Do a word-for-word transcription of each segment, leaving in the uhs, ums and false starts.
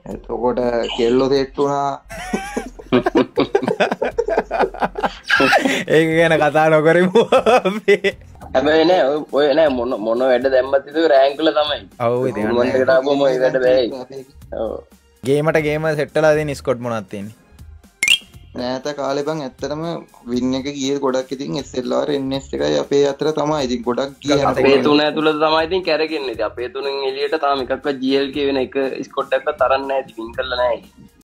එතකොට කෙල්ලෝ තෙට්ටුනා ඒක ගැන කතා නොකරමු හැබැයි නෑ ඔය නෑ මොන මොන වැඩ දැම්මත් ඉතින් රෑන්ක් වල තමයි. ඔව් ඉතින් ටූර්නමන්ට් එකට ආවම ඔය වැඩ බෑයි. ඔව්. ගේමට ගේම සෙට්ටලා දෙන ස්කොට් මොනවද තියෙන්නේ? නෑත කාලේ බං ඇත්තටම වින් එක ගියේ ගොඩක් ඉතින් S L R N S එකයි අපේ අතර තමයි ඉතින් ගොඩක් ගියේ අපේ තුන ඇතුළත තමයි ඉතින් කැරකෙන්නේ. ඉතින් අපේ තුනෙන් එළියට තාම එකක්වත් ජී එල් කේ වෙන එක ස්කොට් එකක්වත් තරන්නේ නැහැ. ඉතින් වින් කරලා නැහැ.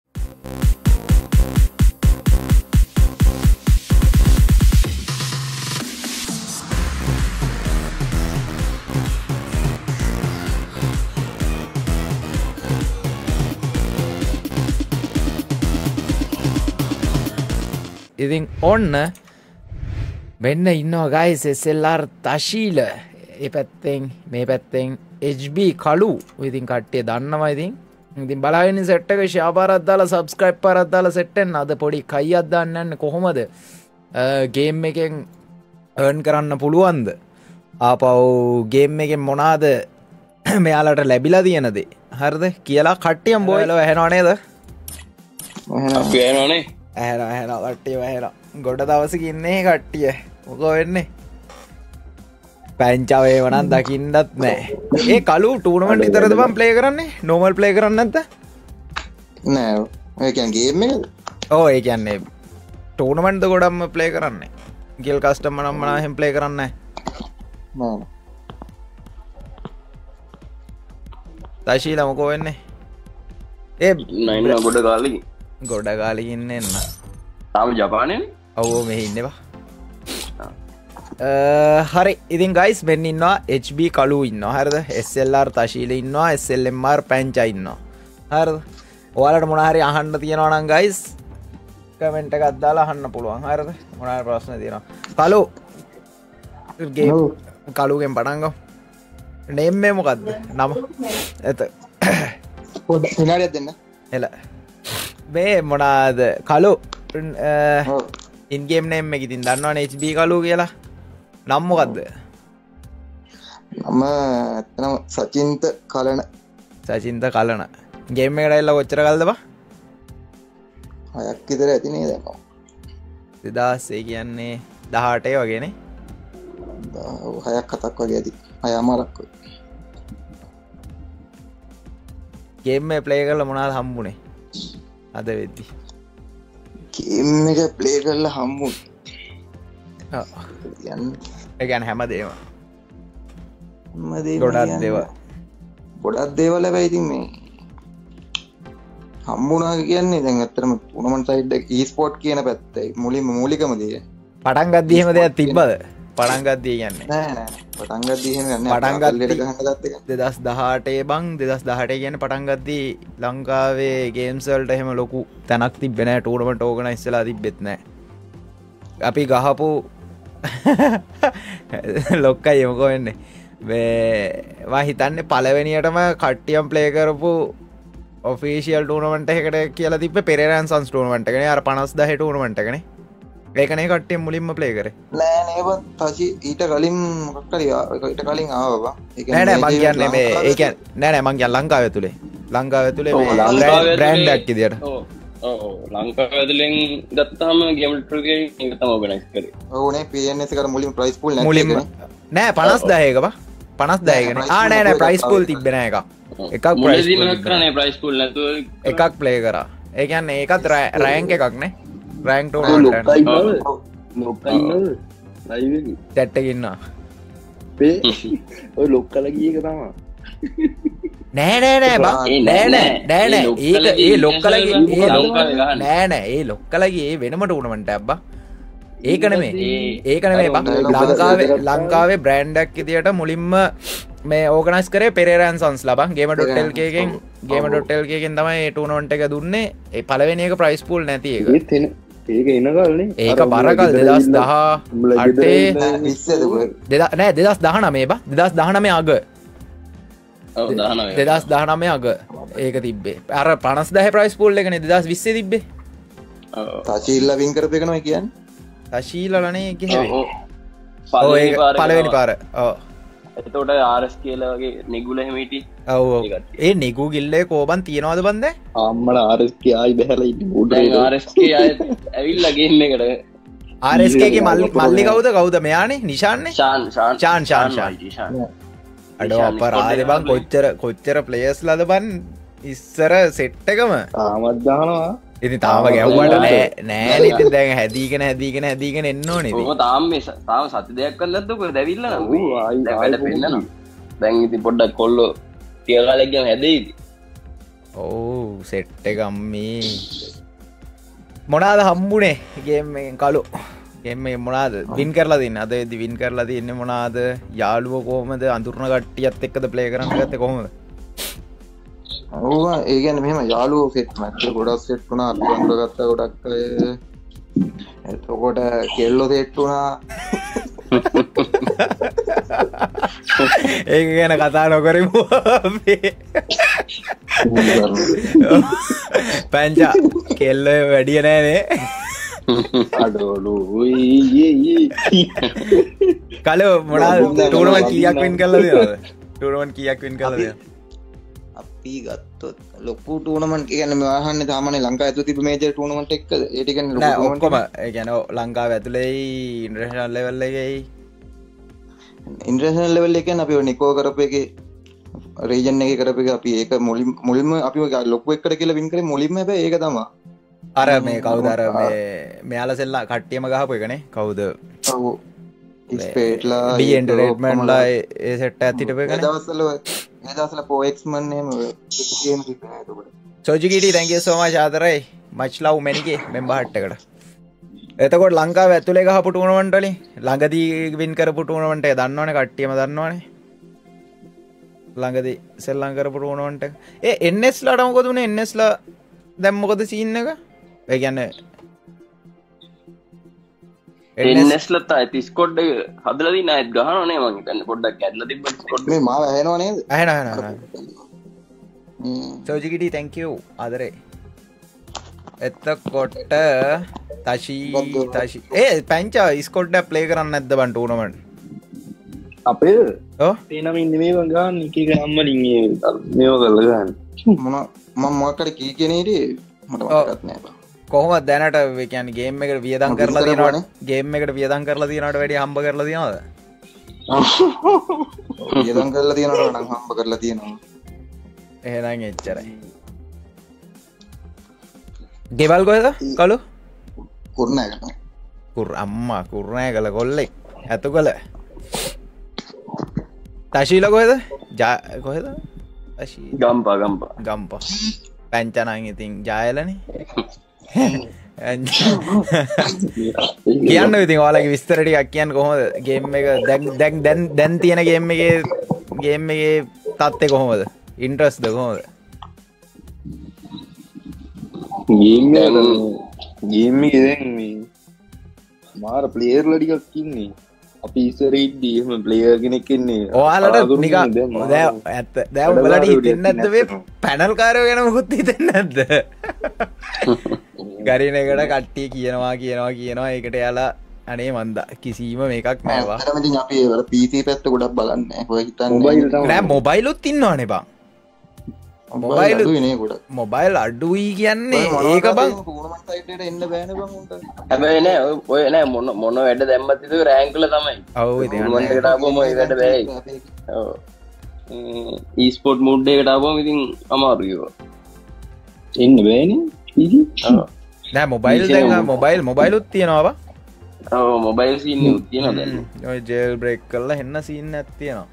ඉතින් ඔන්න මෙන්න ඉන්නවා guys S L R Thashila ඒ පැත්තෙන් මේ පැත්තෙන් එච් බී කලු ඉතින් කට්ටිය දන්නවා ඉතින් ඉතින් බලගෙන සෙට් එක ෂෙයා පාරක් දාලා සබ්ස්ක්‍රයිබ් පාරක් දාලා සෙට් වෙන්න අද පොඩි කයියක් දාන්න යන්නේ කොහොමද ගේම් එකෙන් earn කරන්න පුළුවන්ද ආපහු ගේම් එකෙන් මොනවාද මෙයාලට ලැබිලා තියෙන දේ හරිද කියලා කට්ටියම බොයලා ඇහෙනව නේද අපි ඇහෙනවනේ ඇහෙන ඇහෙන කට්ටිය ඇහෙන ගොඩ දවසක ඉන්නේ කට්ටිය මොකෝ වෙන්නේ පැංචාවේ වනන් දකින්නත් නෑ ඒ කලු ටූර්නමන්ට් විතරද බං ප්ලේ කරන්නේ නෝමල් ප්ලේ කරන්නේ නැද්ද නෑ ඒ කියන්නේ ගේම් එකද ඔව් ඒ කියන්නේ ටූර්නමන්ට් ගොඩක්ම ප්ලේ කරන්නේ ගිල් කස්ටම් නම් මනා එහෙම ප්ලේ කරන්නේ නෑ තශීලා මොකෝ වෙන්නේ ඒ නයින් ගොඩ කාලෙකින් ගොඩ කාලෙකින් එන්න තාම ජපානයනේ ඔව් මෙහි ඉන්නවා හරි ඉතින් ගයිස් මෙන්න ඉන්නවා එච් බී කලු ඉන්නවා හරිද එස් එල් ආර් තශීල ඉන්නවා S L M R Pancha ඉන්නවා හරිද ඔයාලට මොනවා හරි අහන්න තියෙනවා නම් ගයිස් කමෙන්ට් එකක් දාලා අහන්න පුළුවන් හරිද මොනවා හරි ප්‍රශ්න තියෙනවා කලු ගේම් කලුගෙන් පටන් ගමු නේම් මේ මොකද්ද නම එත පොඩ විනාඩියක් දෙන්න එල මේ මොනාද කලු ඉන් ගේම් නේම් එක ඉතින් දන්නවනේ එච් බී කලු කියලා නම් මොකද්ද මම ඇත්තටම සචින්ත කලන සචින්ත කලන ගේම් එකට ඇවිල්ලා කොච්චර කල්ද බා හයක් විතර ඇති නේද දැන් දෙදාස් ඒ කියන්නේ දහඅටේ වගේනේ හයක් හතක් වගේ ඇති හයමාරක් වගේ ගේම් එක ප්ලේ කරලා මොනවද හම්බුනේ අද වෙද්දි ගේම් එක ප්ලේ කරලා හම්බුනේ ඒ කියන්නේ හැමදේම හැමදේම ගොඩක් දේවල් ගොඩක් දේවල් හැබැයි ඉතින් මේ හම්බුණා කියන්නේ දැන් ඇත්තටම ටූර්නමන්ට් සයිඩ් එක e-sport කියන පැත්තයි මුලින්ම මූලිකම දේ පටන් ගද්දි එහෙම දෙයක් තිබ්බද පටන් ගද්දි කියන්නේ නෑ නෑ පටන් ගද්දි එහෙම නෑ පටන් ගද්දි ගහන්න ගත්ත එක දෙදාස් දහඅටේ බං දෙදාස් දහඅටේ කියන්නේ පටන් ගද්දි ලංකාවේ ගේම්ස් වලට එහෙම ලොකු තැනක් තිබ්බේ නෑ ටූර්නමන්ට් ඕගනයිස් වෙලා තිබ්බෙත් නෑ අපි ගහපු ලොක්කයි මොකෝ වෙන්නේ මේ මම හිතන්නේ පළවෙනියටම කට්ටියම් ප්ලේ කරපු ඔෆිෂියල් ටූර්නමන්ට් එකකට කියලා තිබ්බේ පෙරේරාන් සන්ස් ටූර්නමන්ට් එකනේ අර පනස් දහය ටූර්නමන්ට් එකනේ ඒකනේ කට්ටිය මුලින්ම ප්ලේ කරේ නෑ නේව තචි ඊට කලින් මොකක් හරි ඊට කලින් ආවා බං නෑ නෑ මං කියන්නේ මේ ඒ කියන්නේ නෑ නෑ මං කියන්නේ ලංකාව ඇතුලේ ලංකාව ඇතුලේ මේ බ්‍රෑන්ඩ් එකක් විදියට ඔව් ඔව් ලංකාව ඇතුලෙන් ගත්තාම ගේම් ට්‍රිකේ එක තමයි ඕගනයිස් කරේ ඔව් නේ පී එන් එස් එකට මුලින්ම ප්‍රයිස් පූල් නැති මුලින්ම නෑ පනස් දහයක බා පනස් දහයකනේ ආ නෑ නෑ ප්‍රයිස් පූල් තිබ්බේ නෑ එකක් එකක් ප්‍රයිස් පූල් කරන්නේ ප්‍රයිස් පූල් නැතුව එකක් ප්ලේ කරා ඒ කියන්නේ ඒකත් රෑන්ක් එකක් නේ රෑන්ක් ටූර්නමන්ට් එක ලොක්කයි නේද ලයිව් එකේ චැට් එකේ ඉන්නවා පේ ඔය ලොක්කලා ගිය එක තමයි නෑ නෑ නෑ බා නෑ නෑ නෑ නෑ ඒක ඒ ලොක්කලගේ ඒ නෑ නෑ ඒ ලොක්කලගේ ඒ වෙනම ටූර්නමන්ට් එකක් බා ඒක නෙමෙයි ඒක නෙමෙයි බා ලංකාවේ ලංකාවේ බ්‍රෑන්ඩ් එකක් විදියට මුලින්ම මේ ඕගනයිස් කරේ පෙරේරාන් සන්ස් ලා බං gamer.lk එකෙන් gamer.lk එකෙන් තමයි මේ ටූර්නමන්ට් එක දුන්නේ ඒ පළවෙනි එක ප්‍රයිස් පූල් නැති එක ඒක එන කල්නේ ඒක බරකල් දෙදාස් දහඅටේ නෑ දෙදාස් දහනවය බා දෙදාස් දහනවය අග දෙදස් දහනමය අග ඒක තිබ්බේ අර පනස් දහ ප්‍රයිස් පූල් එකන දෙදස් විස්සේ තිබ්බේ තශීල්ල වින් කරපයකනවා කියන්න තශීලනේ පලවෙනි පාර ඕ එතකොට ආරස් කියලා වගේ නිගුල එහෙම හිටියේ. ඔව් ඒ නිගු ගිල්ලේ කෝබන් තියනවද බන්ද? අම්මල ආරස්කේ ආයි බහැලා ඉන්නේ දැන් ආරස්කේ ආයෙත් ඇවිල්ලා ගේම් එකට. ආරස්කේ ගේ මල්ලි මල්ලි කවුද කවුද මෙයානේ නිෂාන්නේ? ෂාන් ෂාන් ෂාන් ෂාන් ෂාන්. අඩෝ අපරාධේ බං කොච්චර කොච්චර ප්ලේයර්ස් ලද බන් ඉස්සර සෙට් එකම තාමත් දානවා. ඉතින් තාම ගැව්වට නෑ නෑ ඉතින් දැන් හැදීගෙන හැදීගෙන හැදීගෙන එන්න ඕනේ ඉතින්. ඔව් තාම මේ තාම සති දෙකක් කරලා නැද්ද කොහෙද ඇවිල්ලා නම්. ඔව් ආයි වැඩ පෙන්නනවා. දැන් ඉතින් පොඩ්ඩක් කොල්ලෝ ටික කාලෙක ගියම හැදෙයිද? ඔව් සෙට් එක අම්මේ. මොනවාද හම්බුනේ ගේම් එකෙන් කළු? ගේම් එක මොනවාද වින් කරලා තින්නේ? අද වෙද්දි වින් කරලා තින්නේ මොනවාද? යාළුවෝ කොහමද? අඳුරන කට්ටියත් එක්කද ප්ලේ කරන්න ගත්තේ කොහමද? ඔව් ඒ කියන්නේ මෙහෙම යාළුවෝ සෙට් මැච් ගොඩක් සෙට් වුණා අපි අඳුරගත්ත ගොඩක් අය එතකොට කෙල්ලෝ සෙට් වුණා ඒක ගැන කතා නොකරමු අපි පැංචා කෙල්ලෝ වැඩිය නෑනේ අඩෝලු කලෝ මොනා ටූර්නමන්ට් කීයක් වින් කරලා තියෙනවද? ටූර්නමන්ට් කීයක් වින් කරලා තියෙනවද? අපි ගත්තොත් ලොකු ටූර්නමන්ට් කියන්නේ මේ ආහන්නේ සාමාන්‍ය ලංකාව ඇතුළේ තිබු මේජර් ටූර්නමන්ට් එක්කද? ඒ ටික කියන්නේ නෑ ලොකු ඔක්කොම ඒ කියන්නේ ලංකාව ඇතුළේයි ඉන්ටර්නැෂනල් ලෙවල් එකේයි ඉන්ටර්නැෂනල් ලෙවල් එකේ කියන්නේ අපි ඔය නිකෝ කරපු එකේ රීජන් එකේ කරපු එක අපි ඒක මුලින් මුලින්ම අපි ලොකු එකකට කියලා වින් කරේ මුලින්ම හැබැයි ඒක තමයි. අර මේ කවුද අර මේ මෙයාලා සෙල්ලා කට්ටියම ගහපු එකනේ කවුද? ඔව් ස්පේට්ලා ඩී එන්ටර්ටේන්මන්ට්ලා ඒ සෙට් එකත් හිටපු එකනේ. ඒ දවස්වල ඒ දවස්වල පෝඑක්ස් මන් එහෙම ගේම් කිව්වා එතකොට. සෝජිකිටි thank you so much ආදරේ much love මැනිකේ මෙම්බර් හට් එකට. එතකොට ලංකාව ඇතුලේ ගහපු ටූර්නමන්ට් වලින් ළඟදී වින් කරපු ටූර්නමන්ට් එක දන්නවනේ කට්ටියම දන්නවනේ. ළඟදී සෙල්ලම් කරපු ටූර්නමන්ට් එක. ඒ එන් එස් ලාට මොකද උනේ? එන් එස් ලා දැන් මොකද සීන් එක? ඒ කියන්නේ එන්එස්ලත් ආයෙත් ස්කොඩ් එක හදලා දින ආයෙත් ගහනවනේ මං හිතන්නේ පොඩ්ඩක් ඇදලා තිබ්බ ස්කොඩ් මේ මාව ඇහෙනව නේද? ඇහෙන ඇහෙන ඇහෙන. සෝජිකිටි thank you ආදරේ. එතකොට තෂි තෂි ඒ පැංචා ස්කොඩ් එක ප්ලේ කරන්නේ නැද්ද බන් ටූර්නමන්ට්? අපේ ඔව් තේනම ඉන්නේ මේව ගන්න එක එක නම්වලින් මේව කරලා ගන්න. මොන මම මොකක්ද කී කියන ඉතින් මට මතකත් නෑ බං. කොහොමද දැනට ඒ කියන්නේ ගේම් එකට වියදම් කරලා තියනවද? ගේම් එකට වියදම් කරලා තියනවට වැඩිය හම්බ කරලා තියනවද? වියදම් කරලා තියනවද නම් හම්බ කරලා තියනවා. එහෙනම් එච්චරයි. ගෙවල් කොහෙද? කලු? කුරුණෑගල. කුර අම්මා කුරුණෑගල කොල්ලෙක්. ඇතුකල. තශීල කොහෙද? කොහෙද? තශී ගම්පා ගම්පා. ගම්පා. පැංචනන් ඉතින් ජායලනේ. කියන්න ඉතින් ඔයාලගේ විස්තර ටිකක් කියන්න කොහොමද ගේම් එක දැන් දැන් දැන් දැන් තියෙන ගේම් එකේ ගේම් එකේ තත්ත්වය කොහොමද ඉන්ට්‍රස්ට්ද කොහොමද ගේම් එක ගේම් එකේ දැන් මේ මාර ප්ලේයර්ලා ටිකක් ඉන්නේ අපි ඉස්සර ඉද්දී එහෙම ප්ලේයර් කෙනෙක් ඉන්නේ ඔයාලට නිකන් දැන් ඇත්ත දැන් ඔයාලට හිතෙන්නේ නැද්ද මේ පැනල් කාරයෝ ගැන මොකුත් හිතෙන්නේ නැද්ද ගරින එකට කට්ටිය කියනවා කියනවා කියනවා ඒකට යාලා අනේ මන්දා කිසිම මේකක් නෑවා තරමදින් අපි ඒවල පීසී පැත්ත ගොඩක් බලන්නේ ඔය හිතන්නේ නෑ මොබයිලුත් ඉන්නවනේ බං මොබයිල් නේ ගොඩක් මොබයිල් අඩුයි කියන්නේ ඒක බං ටූර්නමන්ට් සයිට් එකට එන්න බෑනේ බං උන්ට හැබැයි නෑ ඔය නෑ මොන මොන වැඩ දැම්මත් ඉතින් රෑන්ක් වල තමයි ඔව් ඉතින් ටූර්නමන්ට් එකට ආවම ඔය වැඩ බෑයි ඔව් ඊ ස්පෝර්ට් මෝඩ් එකට ආවම ඉතින් අමාරුයි ඒක එන්න බෑනේ පීසී ඔව් නෑ මොබයිල් දැන් මොබයිල් මොබයිලුත් තියෙනවා බං ඔව් මොබයිල් සීන් එකක් තියෙනවා දැන් ඔය ජේල් බ්‍රේක් කරලා හෙන්න සීන් එකක් තියෙනවා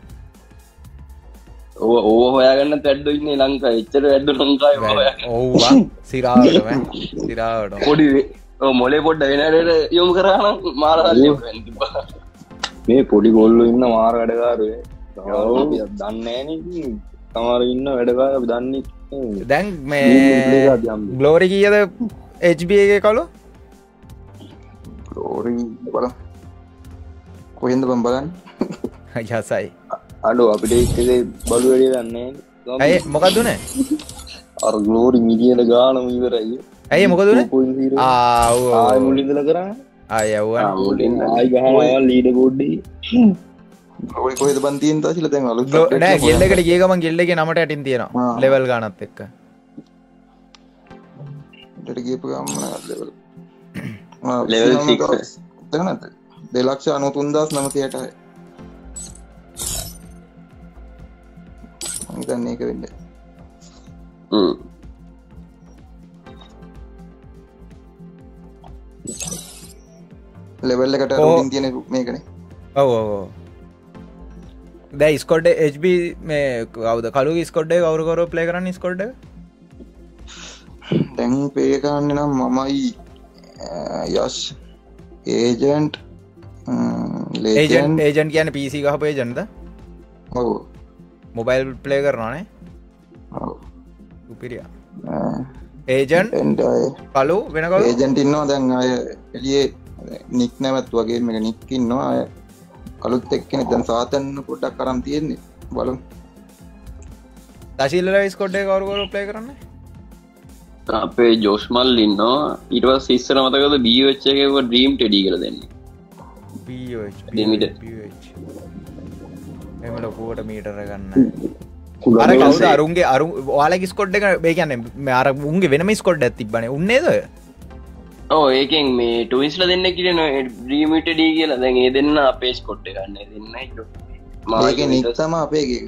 ඔව ඕව හොයාගන්න වැඩ්ඩෝ ඉන්නේ ලංකාවේ එච්චර වැඩ්ඩෝ ලංකාවේ හොයාගන්න ඔව් බං සිරාවටම සිරාවටම පොඩි ඔව් මොලේ පොඩ්ඩ වෙන වැඩට යොමු කරා නම් මාර හල්ලේ වෙන්න තිබ්බා මේ පොඩි ගොල්ලෝ ඉන්න මාර වැඩකාරයෝ ඔව් දන්නේ නෑනේ ඉතින් සමහර ඉන්න වැඩකාරයෝ අපි දන්නේ දැන් මේ ග්ලෝරි කීයද එච් බී එකේ කලෝ ග්ලෝරි බලන්න කොහෙන්ද බම් බලන්නේ යසයි අඩෝ අපිට ඒකේ බලු වැඩි දන්නේ නෑ ඇයි මොකක්ද උනේ අර ග්ලෝරි මිලියන ගානම ඉවරයි ඇයි මොකද උනේ ආ ඔව් ආයි මුලින් ඉඳලා කරන්නේ ආයි යවුවා මුලින් ආයි ගහනවා ලීඩර් බෝඩ් එකේ ඔය කොහෙද බන් තියෙන තාසිල දැන් අලුත් නෑ ගෙල්ල එකට ගිය ගමන් ගෙල්ල එකේ නමට යටින් තියෙනවා ලෙවල් ගානත් එක්ක ඊට ගියපු ගමන් ලෙවල් ලෙවල් six දැනනද දෙලක්ෂ අනූතුන් දහස් නවසියයටයි මම හිතන්නේ ඒක වෙන්නේ හ්ම් ලෙවල් එකට රුටින් තියෙන මේකනේ ඔව් ඔව් දැන් ස්කොඩ් එච් බී මේ කවුද කලුගේ ස්කොඩ් එක කවුරු කවුරු ප්ලේ කරන්නේ ස්කොඩ් එක දැන් ප්ලේ කරන්නේ නම් මමයි යස් ඒජන්ට් ඒජන්ට් ඒජන්ට් කියන්නේ පී සී ගහපු ඒජන්ට්ද ඔව් මොබයිල් ප්ලේ කරනවානේ ඔව් උපිරියා ඒජන්ට් කලු වෙන කවුරු ඒජන්ට් ඉන්නවා දැන් අය එළියේ නික් නැවත් වගේ මේක නික් ඉන්නවා අය අලුත් එක්කෙනෙක් දැන් සාතන් පොඩ්ඩක් අරන් තියෙන්නේ බලමු දශීලලා ස්කොඩ් එක කවුරු කවුරු ප්ලේ කරන්නේ අපේ ජෝස් මල් ඉන්නවා ඊට පස්සේ ඉස්සර මතකද බී ඔ එච් එකේ ඩ්‍රීම් ටෙඩි කියලා දෙන්නේ බී ඔ එච් දෙමිට එම ලොකුවට මීටර ගන්න අර කවුද අරුන්ගේ අරු ඔයාලගේ ස්කොඩ් එක ඒ කියන්නේ අර උන්ගේ වෙනම ස්කොඩ් එකක් තිබ්බනේ උන්නේද ඕ ඒකෙන් මේ ටවිස්ල දෙන්න කියන ඩ්‍රීමිටඩ කියලා දැන් ඒ දෙන්න අපේ ස්කොට් ගන්න දෙන්න මාගේ නිතම අපේගේ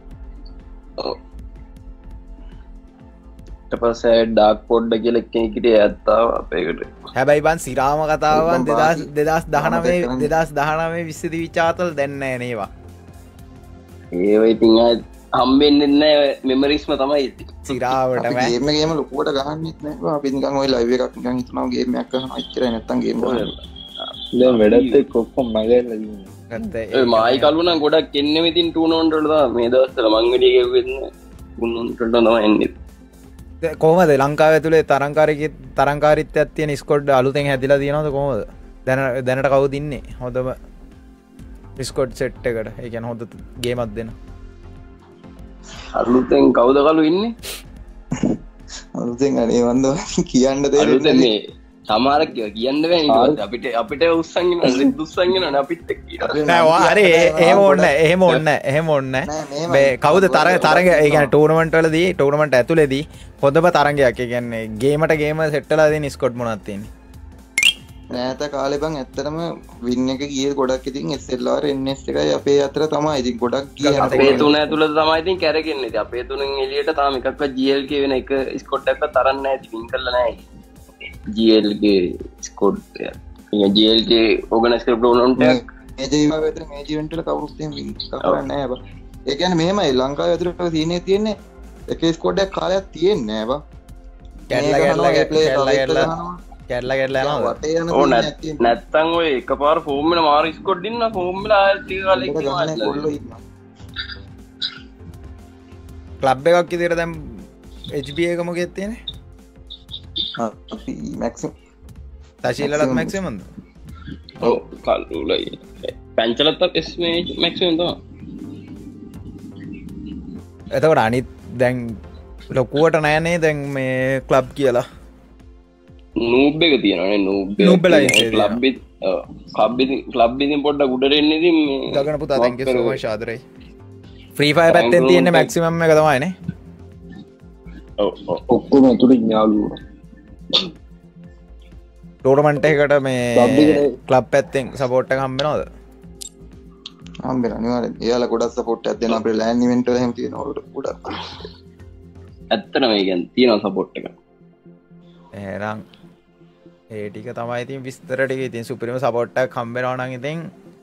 පස ඩක් පොඩ්ඩ කියලක් කෙනෙකට ඇත්තාව අපේකට හැබැයි බන් සිරාම කතාවන් දෙදස් දෙදස් දහනවේ දෙදස් දහනවේ විස්සති විචාතල් දැන්න නේවා ඒව ඉතිං හම්බෙන්න්න මෙමරිස්ම තමයි ඇති සිරාවට ගේමගේම ලොකුවට ගහන්නෙත් නෑ පිනිකන් ඔය ලයිව එකක් නිකන් හිතනවා ගේමයක් කරන අච්චර නැත්තම් ගේම් දැන් වැඩත් එක්ක ඔක්කොම මගහැරලා ගත්තා මායි කලුනම් ගොඩක් එන්නේ ඉතින් ටූනොන්ට් වල තමයි මේ දවස්වල මං වැඩි ගෙවෙන්න ටූනොන්ට් වල තමයි එන්නේ කොහොමද ලංකාව ඇතුලේ තරංකාරී තරංකාරීත්වයක් තියෙන ස්කොඩ් අලුතෙන් හැදිලා තියෙනවද කොහොමද දැන දැනට කවුද ඉන්නේ හොඳම ස්කොඩ් සෙට් එකට ඒ කියන්නේ හොඳ ගේමක් දෙන අලුතෙන් කවුද කලු ඉන්නේ අලුතෙන් අනේ වන්ද කියන්න දෙන්නේ මේ සමහරක් කියන්න බෑ අපිට අපිට උස්සන්ගෙන දුස්සන්ගෙන අපිත් එක්ක නෑ හරි එහෙම ඕන්න එහෙම ඕන්න එහෙම ඕන්න මේ කවුද තරග තරග ඒ කියන්නේ ටූර්නමන්ට් වලදී ටූර්නමන්ට් ඇතුලේදී හොඳම තරගයක් ඒ කියන්නේ ගේමට ගේම සෙට් වෙලා දෙන ස්කොඩ් මොනවද තියෙන්නේ නෑත කාලේ බං ඇත්තටම වින් එක ගියේ ගොඩක් ඉතින් S L R N S එකයි අපේ අතර තමයි ඉතින් ගොඩක් ගියේ අපේ තුන ඇතුළත තමයි ඉතින් කැරකෙන්නේ ඉතින් අපේ තුනෙන් එළියට තාම එකක්වත් ජී එල් කේ වෙන එක ස්කොඩ් එකක් තරන්න නැහැ ඉතින් වින් කරලා නැහැ ජී එල් කේ ස්කොඩ් එක ජී එල් කේ ඕගනයිස් කරපු ටූර්නමන්ට් එක මේ ජීවා වෙතර මේ ජීවෙන්ට් වල කවුරුත් එහෙම වින් කරන්නේ නැහැ බං ඒ කියන්නේ මෙහෙමයි ලංකාවේ ඇතුළට සීනේ තියෙන්නේ එකේ ස්කොඩ් එකක් කාලයක් තියෙන්නේ නැහැ බං කැඩලා කැඩලා කැඩලා කැඩලා කැඩලා කැඩලා යනවා ඕ නැත්තම් ඔය එකපාර ෆෝම් වෙන මාර ස්කොඩ් ඉන්න ෆෝම් වෙලා ආයෙත් ටික කාලෙක ඉන්නවා ක්ලබ් එකක් විදියට දැන් එච් බී එක මොකෙද තියෙන්නේ අපි මැක්සිම් තශීලලත් මැක්සිමම්ද ඔව් කල්ලුලයි පැන්චලත් එස් මැක්සිමම් තමයි එතකොට අනිත් දැන් ලොකුවට නෑනේ දැන් මේ ක්ලබ් කියලා නූබ් එක තියෙනවානේ නූබ් නූබ් ලයින්ස් එක ක්ලබ් එක ක්ලබ් එක ක්ලබ් එකෙන් පොඩ්ඩක් උඩට එන්න ඉතින් මේ ගගන පුතා thank you so much ආදරේ ෆ්‍රී ෆයර් පැත්තෙන් තියෙන මැක්සිමම් එක තමයිනේ ඔව් ඔක්කොම ඇතුළේ යාළුවෝ ටෝර්නමන්ට් එකකට මේ ක්ලබ් පැත්තෙන් සපෝට් එක හම්බ වෙනවද හම්බෙනවා අනිවාර්යෙන් එයාලා ගොඩක් සපෝට් එකක් දෙනවා අපේ ලෑන් ඉවෙන්ට් වල එහෙම තියෙනවා ගොඩක් ඇත්තටම ඒ කියන්නේ තියෙනවා සපෝට් එක එහෙනම් ඒ ටික තමයි ඉතින් විස්තර ටික ඉතින් සුපිරිම සපෝට් එකක් හම්බ වෙනවා නම් ඉතින්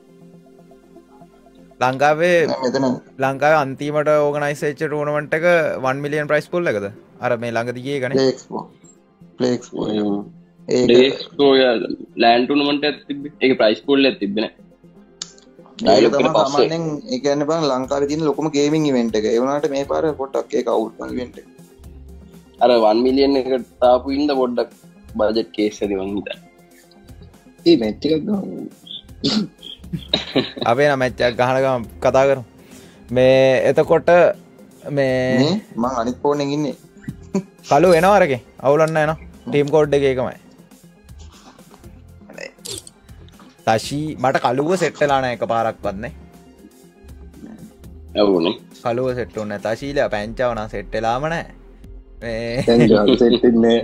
ලංකාවේ ලංකාවේ අන්තිමට ඕගනයිස් වෙච්ච ටූර්නමන්ට් එක one million prize pool එකද අර මේ ළඟදී ගියේ ගනේ ප්ලේ එක්ස්පෝ ප්ලේ එක්ස්පෝ ඒක එක්ස්පෝ ලෑන්ඩ් ටූර්නමන්ට් එකක් තිබ්බේ ඒක ප්‍රයිස් pool එකක් තිබ්බේ නෑ ඒක තමයි සාමාන්‍යයෙන් ඒ කියන්නේ බං ලංකාවේ තියෙන ලොකුම ගේමින් ඉවෙන්ට් එක ඒ වුණාට මේ පාර පොඩ්ඩක් ඒක අවුට් බං ඉවෙන්ට් එක අර one million එකට තාපු ඉන්න පොඩ්ඩක් බජට් කේස් එකේ මං හිතන්නේ ඒ මැච් එකක් ගන්න අපේ නම් මැච් එකක් ගහන ගම කතා කරමු මේ එතකොට මේ මං අනිත් ෆෝන් එකේ ඉන්නේ කලු එනවා අරකේ අවුලක් නැහැ නෝ ටීම් කෝඩ් එකේ එකමයි තෂි මට කලුව සෙට් වෙලා නැහැ එකපාරක්වත් නේ ඇවුනේ කලුව සෙට් උන්න තශීල පැංචවන සෙට්ටලාම නෑ සෙට්න්නේ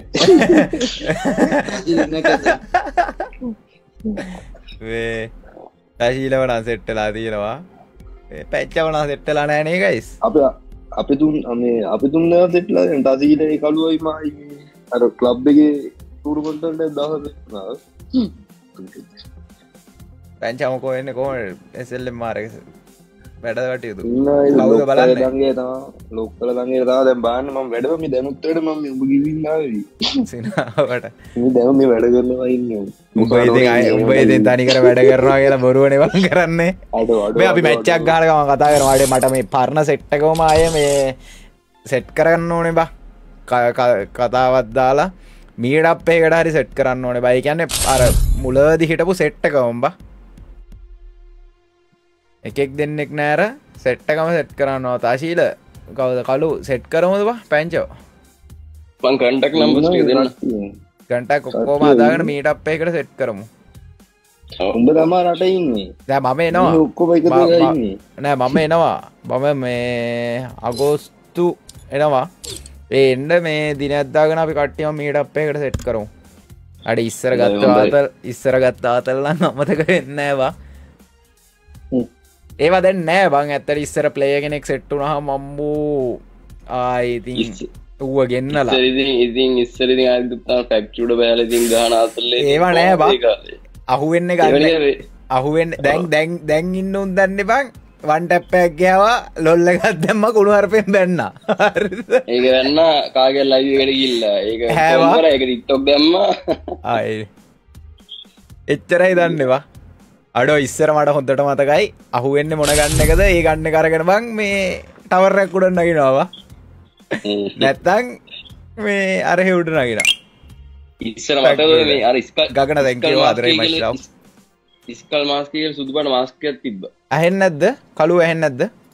තශීලවන සෙට්ටලා තියෙනවා පැච්චවන සෙට්ටලා නෑනේ ගයිස් අප අපි තුන් අනේ අපි තුන් සෙට්ලා තසීල කලුවයි මයි අර ක්ලබ් එක තුරකොටට දහ පැංචමකෝ එන්න කොම එසෙල්ලෙන් මාරක වැඩට යුතු කවුද බලන්න දගේ තා ලොක්කල දගේ තා දැ බාන්න ම වැඩම දැනුත්තට ම උඹ ගිවින්නාවී සිනාවට දැම මේ වැඩ කරනවා ඉන්න උඹේ තනිකර වැඩ කරනවා කියලා බොරුවනවන් කරන්නේ මේ අපි මැච්චක් ගාලකම කතා කරවාට මට මේ පරණ සෙට්ටකෝම අය මේ සෙට් කරන්න ඕනේ බා කතාවත් දාලා මීඩ අපේකට හරි සෙට් කරන්න ඕනේ බයි කියන්න අර මුලදි හිටපු සෙට්ටකවම්බා එකෙක් දෙන්නෙක් නෑර සෙට්ටකම සෙට් කරන්නවා තාශීල කවද කලු සෙට් කරමුද බා පැංචෝ පං කන්ටක් නම්බස් දෙන්න ගන්ටක් කොක්කෝම අදාගෙන මීට අපේකට සෙට් කරමු උඹ තමා රට ඉන්නේ දැ මම එනවා ඔක්කොම එක නෑ මම එනවා බම මේ අගෝස්තු එනවා ඒ එන්ඩ මේ දිනත්දාගෙන අපි කට්ටියම මීට අපේකට සෙට් කරමු අඩ ඉස්සර ගත්ත ආතල් ඉස්සර ගත්ත ආතල්ලන්න අමතක වෙන්නෑවා ඒවා දැන් නෑ බං ඇත්තට ඉස්සර ප්ලේය කෙනෙක් සෙට්ටුනහ මම්බූ ආයිති ඌව ගෙන්නලා ඉතින් ඉස්සරති ආයුත්තා ෆැක්චුඩ බෑලතින් ගාන අතල්ල ඒවා නෑ බා අහුවෙන්න ගන්න අහුවෙන් දැන් දැන් දැන් ඉන්න උන් දන්න බං වන්ටැප්පැක් ගෑවා ලොල්ලගත් දැම්ම කුණු හරපෙන් බැන්න ඒක වෙන්න කාගෙල් ලයිකට කිල්ල ඒක හැවර එක ටික්ටොක් දැම්ම ආයි එච්චරයි දන්නවා අඩෝ ඉස්සර මට හොඳට මතකයි අහුවෙන්න මොන ගන්න එකද ඒ ගන්න කරගෙන බං මේ ටවරයක් උඩ නගිනවා නැත්තං මේ අරහෙවුට නගෙන ඉස්සර මත අර ගගන දැන්කව අදරයි මශාව ඉස්කල් මාස්කල් සුදුබට මාස්කයක් තිබ්බ ඇහෙන්නත්ද කලු ඇහෙන්නත්ද